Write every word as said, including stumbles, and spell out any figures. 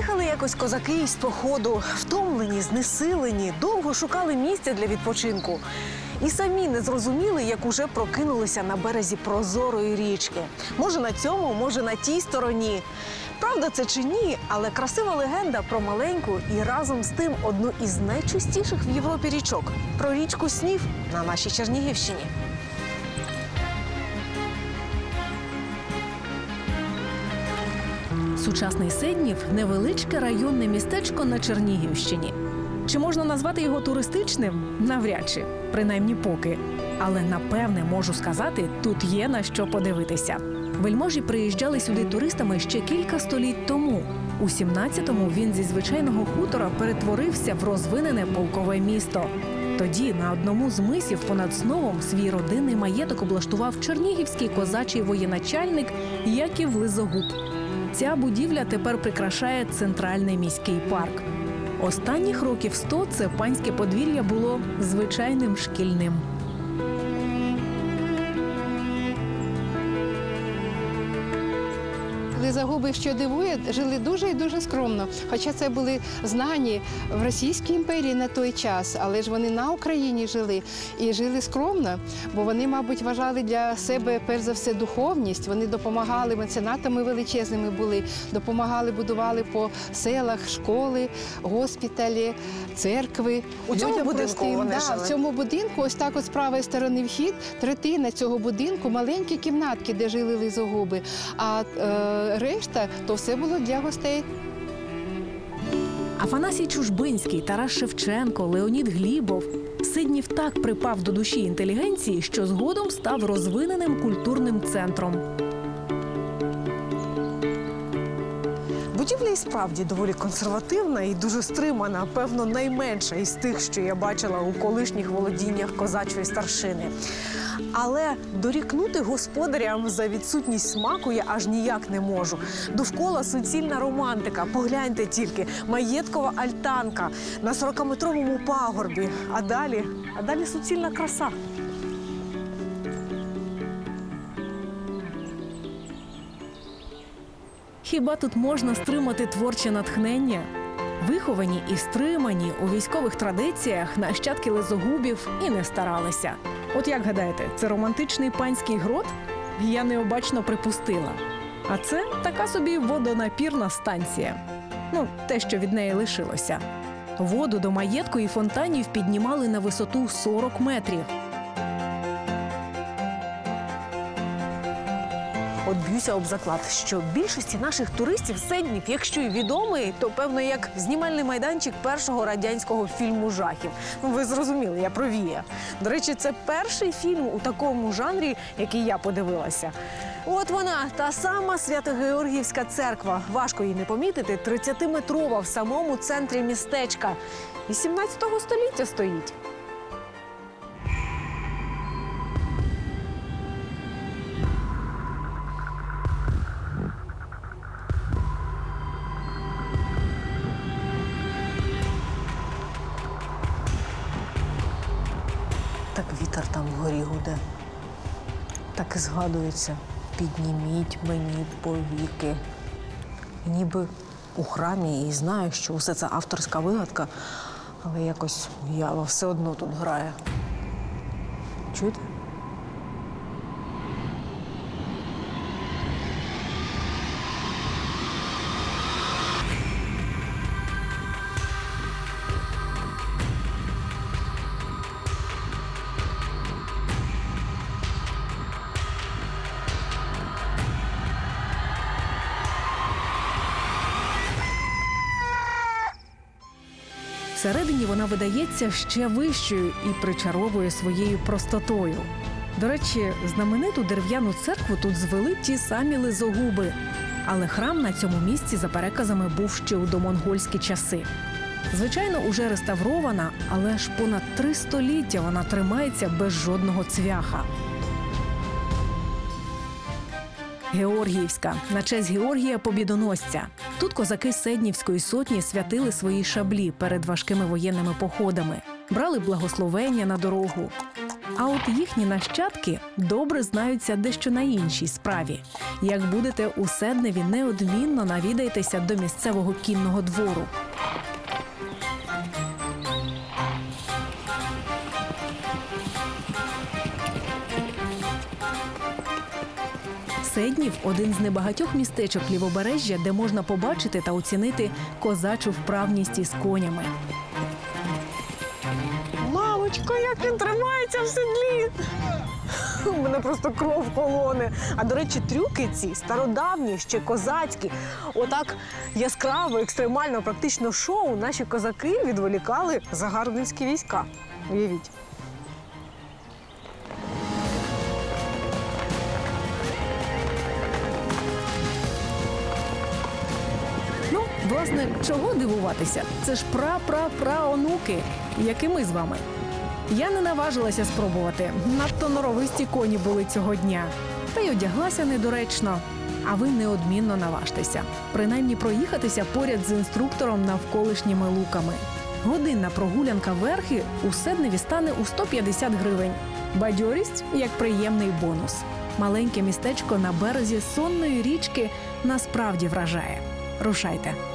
Приїхали якось козаки із походу, втомлені, знесилені, довго шукали місця для відпочинку. І самі не зрозуміли, як уже прокинулися на березі прозорої річки. Може на цьому, може на тій стороні. Правда це чи ні, але красива легенда про маленьку і разом з тим одну із найчистіших в Європі річок – про річку Снів на нашій Чернігівщині. Сучасний Седнів – невеличке районне містечко на Чернігівщині. Чи можна назвати його туристичним? Навряд чи, принаймні поки. Але напевне можу сказати, тут є на що подивитися. Вельможі приїжджали сюди туристами ще кілька століть тому. У сімнадцятому він зі звичайного хутора перетворився в розвинене полкове місто. Тоді на одному з мисів понад Сновом свій родинний маєток облаштував чернігівський козачий воєначальник Яків Лизогуб. Ця будівля тепер прикрашає центральний міський парк. Останніх років сто це панське подвір'я було звичайним шкільним. Лизогуби, що дивує, жили дуже і дуже скромно. Хоча це були знані в Російській імперії на той час, але ж вони на Україні жили і жили скромно, бо вони, мабуть, вважали для себе, перш за все, духовність. Вони допомагали, меценатами величезними були, допомагали, будували по селах школи, госпіталі, церкви. У цьому Людям будинку простим. вони Да, жили? в цьому будинку, ось так от з правої сторони вхід, третина цього будинку, маленькі кімнатки, де жили лизогуби, а е, решта, то все було для гостей. Афанасій Чужбинський, Тарас Шевченко, Леонід Глібов. Седнів так припав до душі інтелігенції, що згодом став розвиненим культурним центром. Будівля і справді доволі консервативна і дуже стримана, певно, найменша із тих, що я бачила у колишніх володіннях козачої старшини. Але дорікнути господарям за відсутність смаку я аж ніяк не можу. Довкола суцільна романтика. Погляньте тільки, маєткова альтанка на сорокаметровому пагорбі. А далі, а далі суцільна краса. Хіба тут можна стримати творче натхнення? Виховані і стримані у військових традиціях нащадки лизогубів і не старалися. От як гадаєте, це романтичний панський грот? Я необачно припустила. А це така собі водонапірна станція. Ну, те, що від неї лишилося. Воду до маєтку і фонтанів піднімали на висоту сорок метрів. От б'юся об заклад, що більшості наших туристів Седнів, якщо й відомий, то, певно, як знімальний майданчик першого радянського фільму жахів. Ну, ви зрозуміли, я про Вія. До речі, це перший фільм у такому жанрі, який я подивилася. От вона, та сама Свято-Георгіївська церква. Важко її не помітити, тридцятиметрова в самому центрі містечка. вісімнадцятого століття стоїть. Так вітер там вгорі гуде. Так і згадується. Підніміть мені повіки. Ніби у храмі і знаю, що усе це авторська вигадка, але якось уява все одно тут грає. Чуєте? Всередині вона видається ще вищою і причаровує своєю простотою. До речі, знамениту дерев'яну церкву тут звели ті самі лизогуби. Але храм на цьому місці, за переказами, був ще у домонгольські часи. Звичайно, уже реставрована, але ж понад три століття вона тримається без жодного цвяха. Георгіївська, на честь Георгія Побідоносця. Тут козаки Седнівської сотні святили свої шаблі перед важкими воєнними походами, брали благословення на дорогу. А от їхні нащадки добре знаються дещо на іншій справі. Як будете у Седневі, неодмінно навідайтеся до місцевого кінного двору. Седнів – один з небагатьох містечок Лівобережжя, де можна побачити та оцінити козачу вправність із конями. Мамочко, як він тримається в седлі! У мене просто кров колоне. А, до речі, трюки ці стародавні, ще козацькі. Отак яскраво, екстремально, практично шоу наші козаки відволікали загарбницькі війська. Уявіть. Ну, власне, чого дивуватися? Це ж пра-пра-пра-онуки, як і ми з вами. Я не наважилася спробувати. Надто норовисті коні були цього дня. Та й одяглася недоречно. А ви неодмінно наважтеся. Принаймні проїхатися поряд з інструктором навколишніми луками. Годинна прогулянка верхи у Седневі стане у сто п'ятдесят гривень. Бадьорість – як приємний бонус. Маленьке містечко на березі сонної річки насправді вражає. Рушайте!